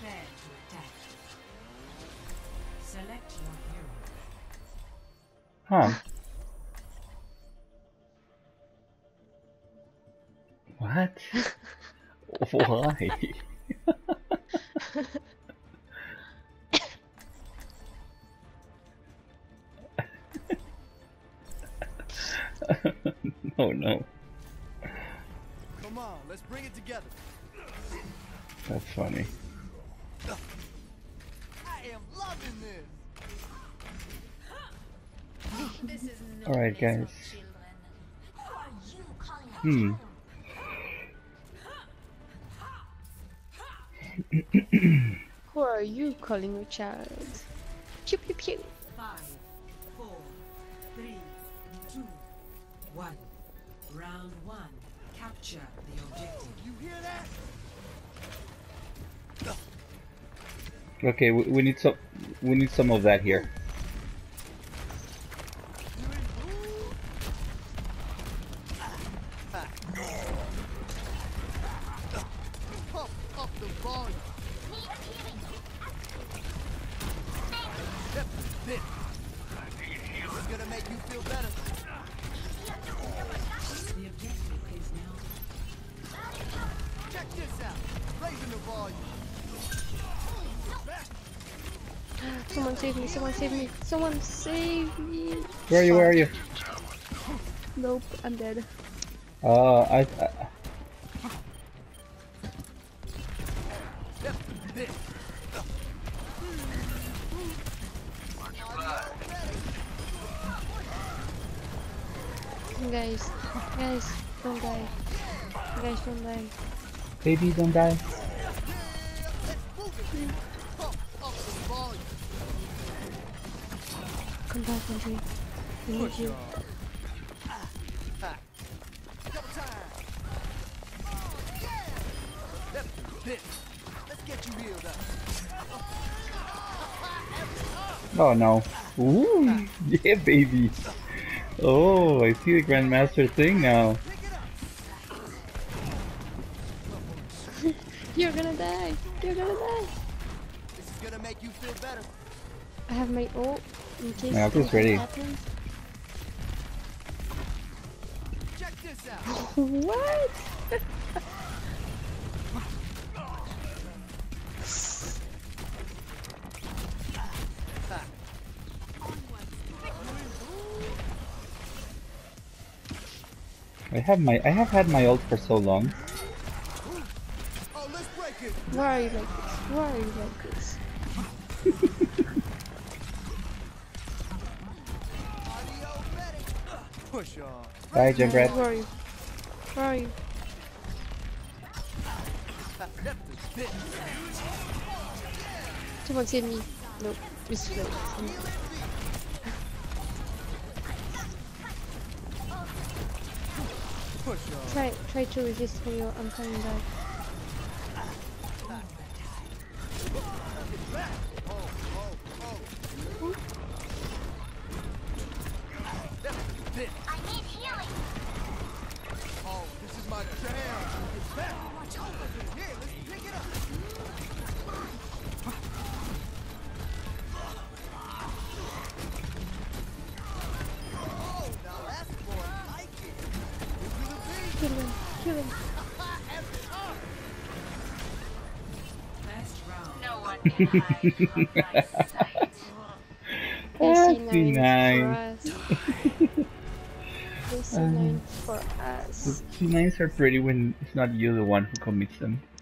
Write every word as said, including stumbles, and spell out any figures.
Prepare to attack. Select your hero. Huh. What? Why? Oh no. Come on, let's bring it together. That's funny. I am loving this. This is no Alright, place guys. for children. Who are you calling a Hmm. child? Who are you calling a child? Pew pew pew. Five, four, three, two, one. Round one. Capture the objective. You hear that? Okay, we, we need some. We need some of that here. You in blue? Pump up the volume. Yep, this. It's gonna make you feel better. The objective is now. Check this out. Raising the volume. Someone save me, someone save me, someone save me. Where are you? Where are you? Nope, I'm dead. Uh, I. I Yep, this. Guys, guys, don't die. Guys, don't die. baby, don't die. Pump up the volume. Come back, Andre. We need Push you. on. Double time. Yep, this. Let's get you healed up. Oh no. Ooh, yeah, baby. Oh, I see the Grandmaster thing now. You're gonna die. You're gonna die. This is gonna make you feel better. I have my ult in case My ult is anything ready. happens. Check this out. What? I have my. I have had my ult for so long. Oh, let's break it. Why are you like this? Why are you like this? Audio ready. Push on. Bye, Junkrat. Where are you? Where are you? Yep, this. Someone save me. Nope. It's slow. Push on. Try, try to resist for you. I'm coming back. This. I need healing. Oh, this is my jam. It's back. Watch out. Here, let's pick it up. Oh, now that's more like it. This is a beat. Kill him. Kill him. Best round. No one can hide from my sight. A C C nine nine. for us. A C nine for us. C nines are pretty when it's not you the one who commits them.